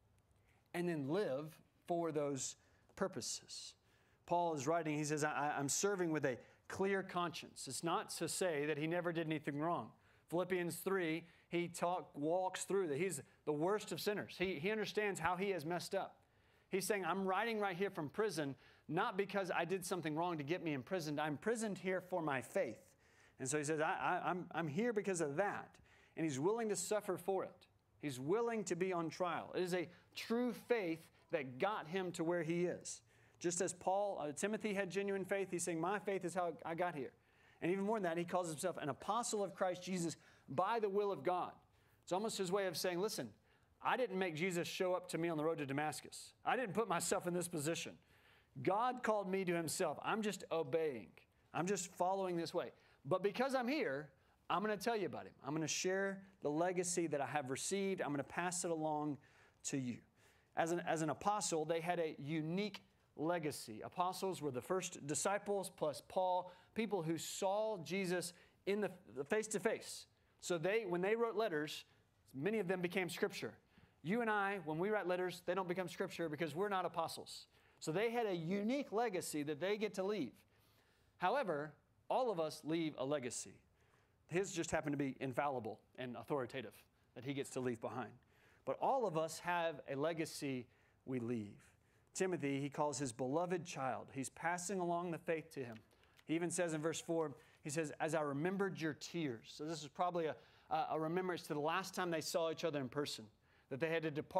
And then live for those purposes. Paul is writing, he says, I, I'm serving with a clear conscience. It's not to say that he never did anything wrong. Philippians three, he talk, walks through that he's the worst of sinners. He, he understands how he has messed up. He's saying, I'm writing right here from prison, not because I did something wrong to get me imprisoned. I'm imprisoned here for my faith. And so he says, I, I, I'm, I'm here because of that. And he's willing to suffer for it. He's willing to be on trial. It is a true faith that got him to where he is. Just as Paul, uh, Timothy had genuine faith, he's saying, my faith is how I got here. And even more than that, he calls himself an apostle of Christ Jesus by the will of God. It's almost his way of saying, listen, I didn't make Jesus show up to me on the road to Damascus. I didn't put myself in this position. God called me to himself. I'm just obeying. I'm just following this way. But because I'm here, I'm going to tell you about him. I'm going to share the legacy that I have received. I'm going to pass it along to you. As an, as an apostle, they had a unique legacy. Apostles were the first disciples plus Paul, people who saw Jesus in the face to face. So they, when they wrote letters, many of them became scripture. You and I, when we write letters, they don't become scripture because we're not apostles. So they had a unique legacy that they get to leave. However, all of us leave a legacy. His just happened to be infallible and authoritative that he gets to leave behind. But all of us have a legacy we leave. Timothy, he calls his beloved child. He's passing along the faith to him. He even says in verse four, he says, as I remembered your tears. So this is probably a, a remembrance to the last time they saw each other in person, that they had to depart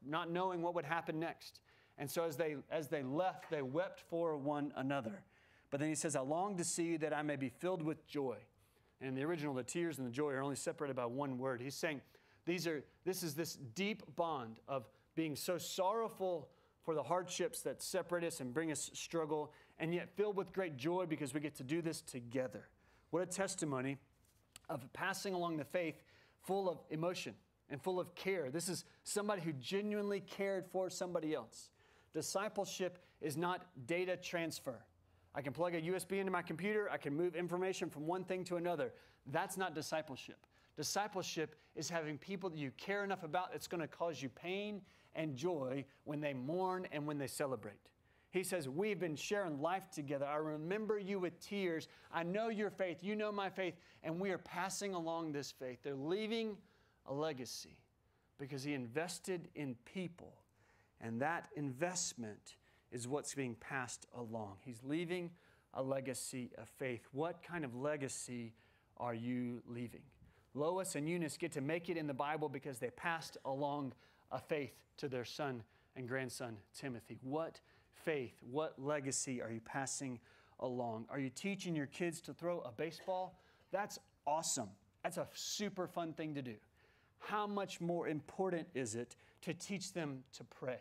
not knowing what would happen next. And so as they, as they left, they wept for one another. But then he says, I long to see you that I may be filled with joy. And in the original, the tears and the joy are only separated by one word. He's saying, these are, this is this deep bond of being so sorrowful for the hardships that separate us and bring us struggle, and yet filled with great joy because we get to do this together. What a testimony of passing along the faith full of emotion and full of care. This is somebody who genuinely cared for somebody else. Discipleship is not data transfer. I can plug a U S B into my computer. I can move information from one thing to another. That's not discipleship. Discipleship is having people that you care enough about that's going to cause you pain and joy when they mourn and when they celebrate. He says, we've been sharing life together. I remember you with tears. I know your faith. You know my faith. And we are passing along this faith. They're leaving a legacy because he invested in people. And that investment is what's being passed along. He's leaving a legacy of faith. What kind of legacy are you leaving? Lois and Eunice get to make it in the Bible because they passed along a faith to their son and grandson, Timothy. What faith, what legacy are you passing along? Are you teaching your kids to throw a baseball? That's awesome. That's a super fun thing to do. How much more important is it to teach them to pray?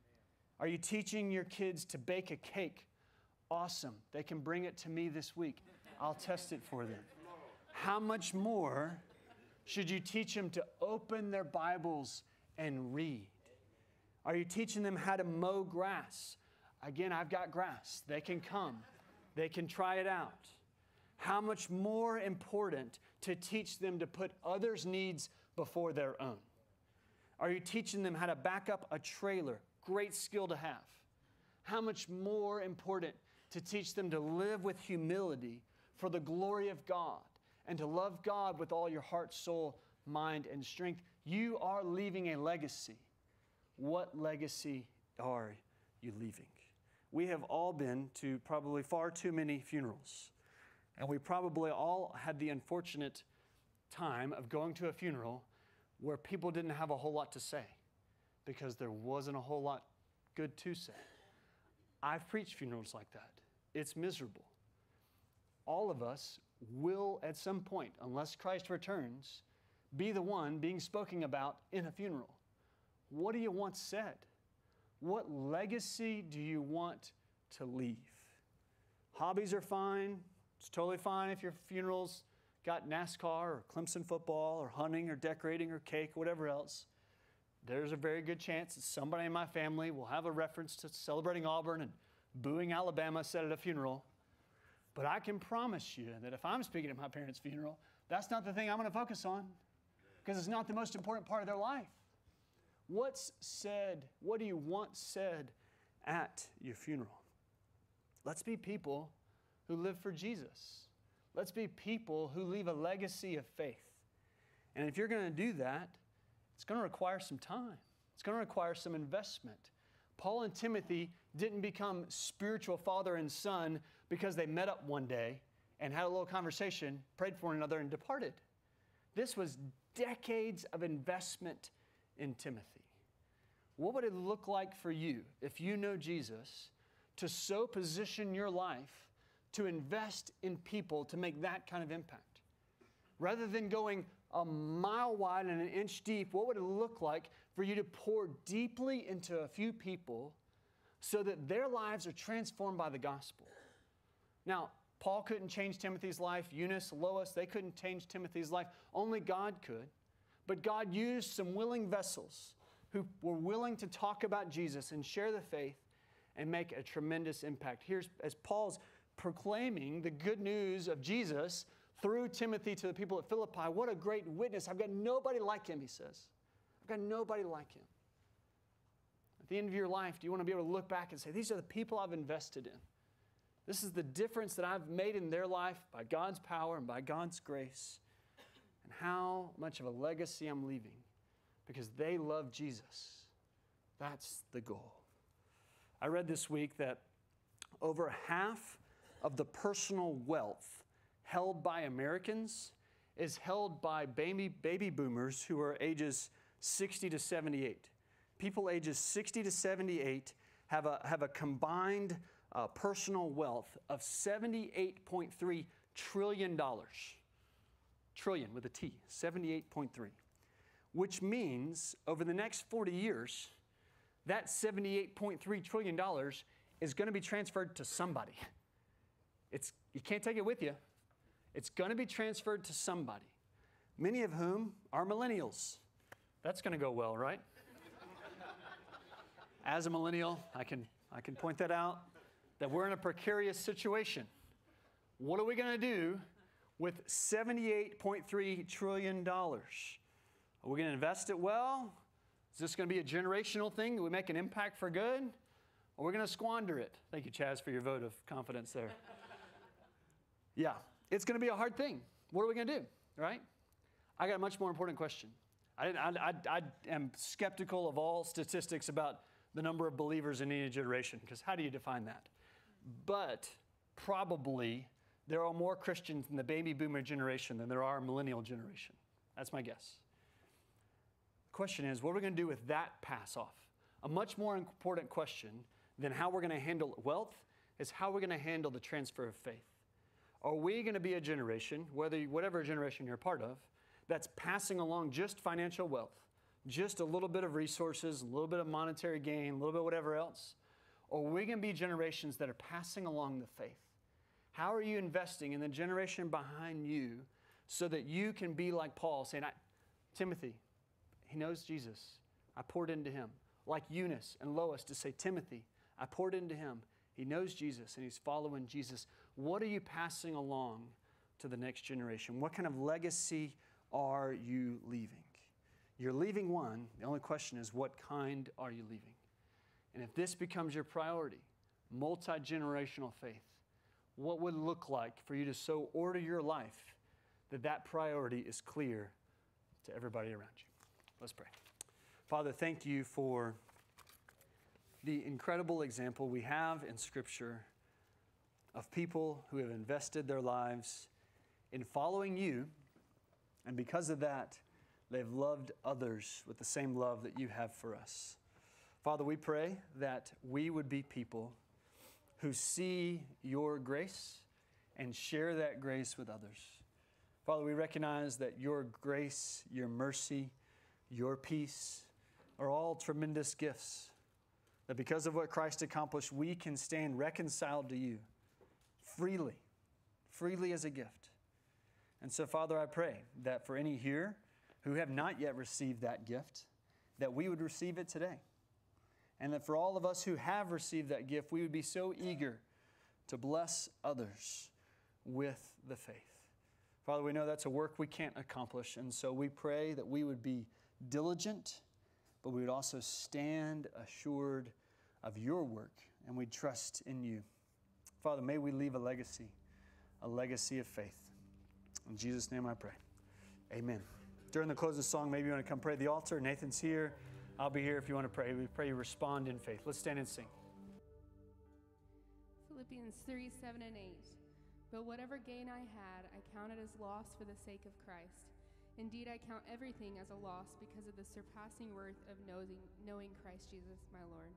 Are you teaching your kids to bake a cake? Awesome. They can bring it to me this week. I'll test it for them. How much more should you teach them to open their Bibles and read? Are you teaching them how to mow grass? Again, I've got grass. They can come. They can try it out. How much more important to teach them to put others' needs before their own? Are you teaching them how to back up a trailer? Great skill to have. How much more important to teach them to live with humility for the glory of God and to love God with all your heart, soul, mind, and strength? You are leaving a legacy. What legacy are you leaving? We have all been to probably far too many funerals. And we probably all had the unfortunate time of going to a funeral where people didn't have a whole lot to say because there wasn't a whole lot good to say. I've preached funerals like that. It's miserable. All of us will at some point, unless Christ returns, be the one being spoken about in a funeral. What do you want said? What legacy do you want to leave? Hobbies are fine. It's totally fine if your funeral's got NASCAR or Clemson football or hunting or decorating or cake, whatever else. There's a very good chance that somebody in my family will have a reference to celebrating Auburn and booing Alabama said at a funeral. But I can promise you that if I'm speaking at my parents' funeral, that's not the thing I'm going to focus on because it's not the most important part of their life. What's said? What do you want said at your funeral? Let's be people who live for Jesus. Let's be people who leave a legacy of faith. And if you're going to do that, it's going to require some time. It's going to require some investment. Paul and Timothy didn't become spiritual father and son because they met up one day and had a little conversation, prayed for one another, and departed. This was decades of investment in Timothy. What would it look like for you if you know Jesus to so position your life to invest in people to make that kind of impact? Rather than going a mile wide and an inch deep, what would it look like for you to pour deeply into a few people so that their lives are transformed by the gospel? Now, Paul couldn't change Timothy's life. Eunice, Lois, they couldn't change Timothy's life. Only God could. But God used some willing vessels who were willing to talk about Jesus and share the faith and make a tremendous impact. Here's, as Paul's proclaiming the good news of Jesus through Timothy to the people at Philippi, what a great witness. I've got nobody like him, he says. I've got nobody like him. At the end of your life, do you want to be able to look back and say, these are the people I've invested in. This is the difference that I've made in their life by God's power and by God's grace. And how much of a legacy I'm leaving because they love Jesus. That's the goal. I read this week that over half of the personal wealth held by Americans is held by baby, baby boomers who are ages sixty to seventy-eight. people ages sixty to seventy-eight have a, have a combined uh, personal wealth of seventy-eight point three trillion dollars. Trillion with a T, seventy-eight point three. Which means over the next forty years, that seventy-eight point three trillion dollars is going to be transferred to somebody. It's, you can't take it with you. It's going to be transferred to somebody, many of whom are millennials. That's going to go well, right? As a millennial, I can, I can point that out, that we're in a precarious situation. What are we going to do with seventy-eight point three trillion dollars? Are we going to invest it well? Is this going to be a generational thing? Do we make an impact for good? Or are we going to squander it? Thank you, Chaz, for your vote of confidence there. Yeah, it's going to be a hard thing. What are we going to do, right? I got a much more important question. I, I, I, I am skeptical of all statistics about the number of believers in any generation, because how do you define that? But probably there are more Christians in the baby boomer generation than there are millennial generation. That's my guess. The question is, what are we going to do with that pass off? A much more important question than how we're going to handle wealth is how we're going to handle the transfer of faith. Are we going to be a generation, whether whatever generation you're a part of, that's passing along just financial wealth, just a little bit of resources, a little bit of monetary gain, a little bit of whatever else? Or are we going to be generations that are passing along the faith? How are you investing in the generation behind you so that you can be like Paul, saying, I, Timothy, he knows Jesus. I poured into him. Like Eunice and Lois to say, Timothy, I poured into him. He knows Jesus and he's following Jesus. What are you passing along to the next generation? What kind of legacy are you leaving? You're leaving one. The only question is, what kind are you leaving? And if this becomes your priority, multi-generational faith, what would it look like for you to so order your life that that priority is clear to everybody around you? Let's pray. Father, thank you for the incredible example we have in Scripture of people who have invested their lives in following you, and because of that, they've loved others with the same love that you have for us. Father, we pray that we would be people who see your grace and share that grace with others. Father, we recognize that your grace, your mercy, your peace are all tremendous gifts. That because of what Christ accomplished, we can stand reconciled to you freely, freely as a gift. And so, Father, I pray that for any here who have not yet received that gift, that we would receive it today. And that for all of us who have received that gift, we would be so eager to bless others with the faith. Father, we know that's a work we can't accomplish, and so we pray that we would be diligent, but we would also stand assured of your work, and we trust in you. Father, may we leave a legacy, a legacy of faith. In Jesus' name I pray. Amen. During the close of the song, maybe you want to come pray at the altar. Nathan's here. I'll be here if you want to pray. We pray you respond in faith. Let's stand and sing. Philippians three, seven, and eight. But whatever gain I had, I counted as loss for the sake of Christ. Indeed, I count everything as a loss because of the surpassing worth of knowing, knowing Christ Jesus, my Lord.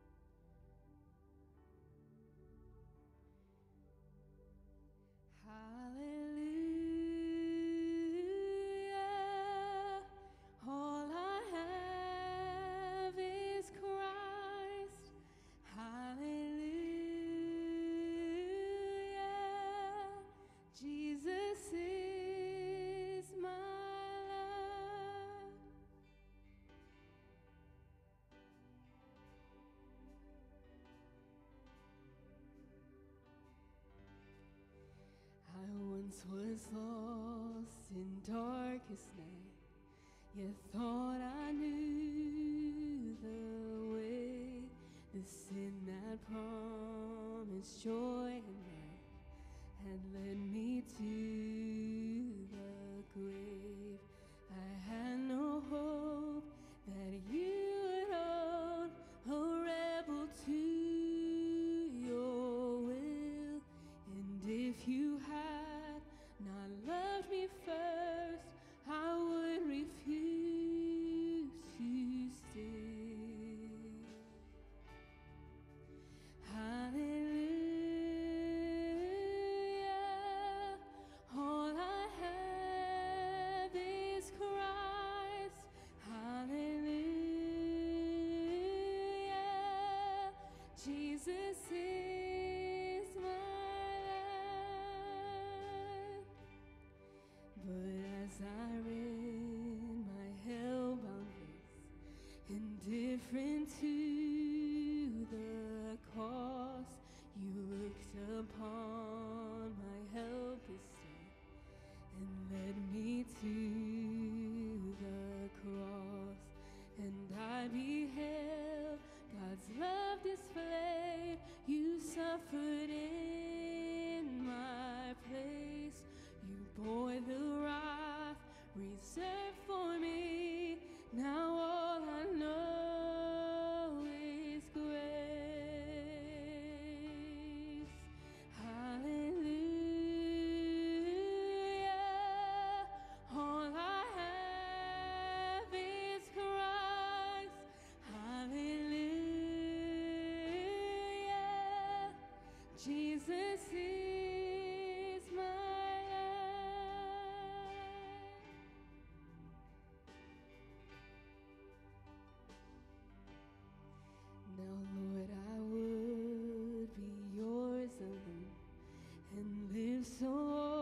Hallelujah. All I have is Christ. Hallelujah. Jesus is my love. I once was lost in darkest night, yet thought I knew the way. The sin that promised joy and light had led me to the grave. I had no hope that you would own, a rebel to your will. And if you had not loved me first, I would refuse to stay. Jesus is my life. Now, Lord, I would be yours alone and live so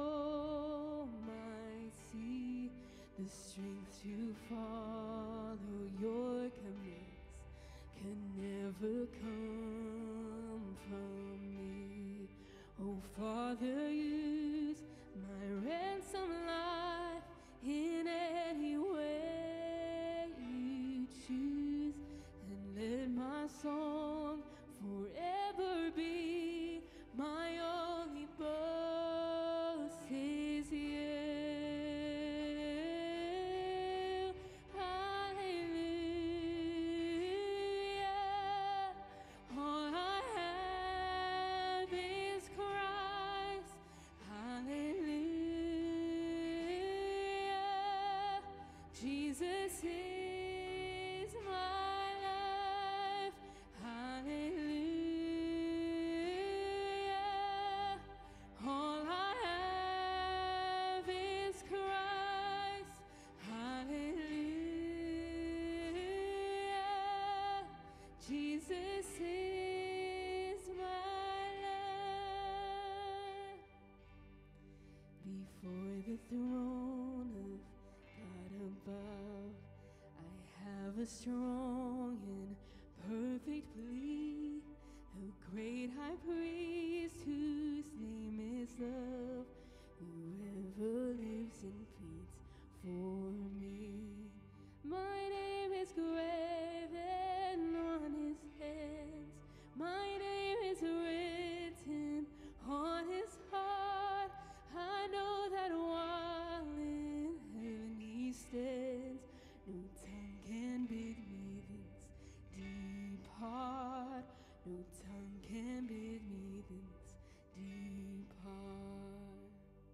might see the strength to follow your commands can never come from me. Oh, Father, use my ransom life in any way you choose, and let my song forever be my only boast is you. Hallelujah. All I have is Christ. Hallelujah. Jesus is my life. Hallelujah. All I have is Christ. Hallelujah. Jesus is my life. Before the throne of God above, I have a strong and perfect plea, a great high priest whose name is love, whoever lives and pleads for me. My name is graven on his hands, my name is written on his heart. I know that while in heaven he stands, no tongue can bid me thence depart. No tongue can bid me thence depart.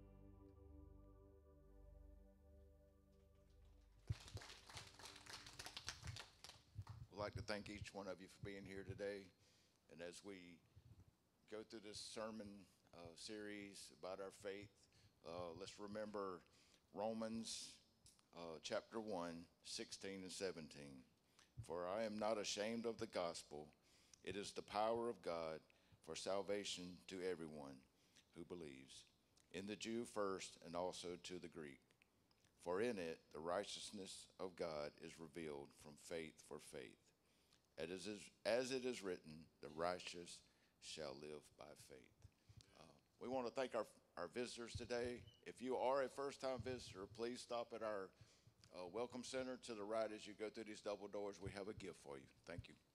I'd like to thank each one of you for being here today. And as we go through this sermon uh, series about our faith, uh, let's remember Romans uh, chapter one, sixteen and seventeen. For I am not ashamed of the gospel. It is the power of God for salvation to everyone who believes, in the Jew first and also to the Greek. For in it the righteousness of God is revealed from faith for faith. As it is, as it is written, the righteous shall live by faith. Uh, we want to thank our, our visitors today. If you are a first-time visitor, please stop at our uh, welcome center to the right as you go through these double doors. We have a gift for you. Thank you.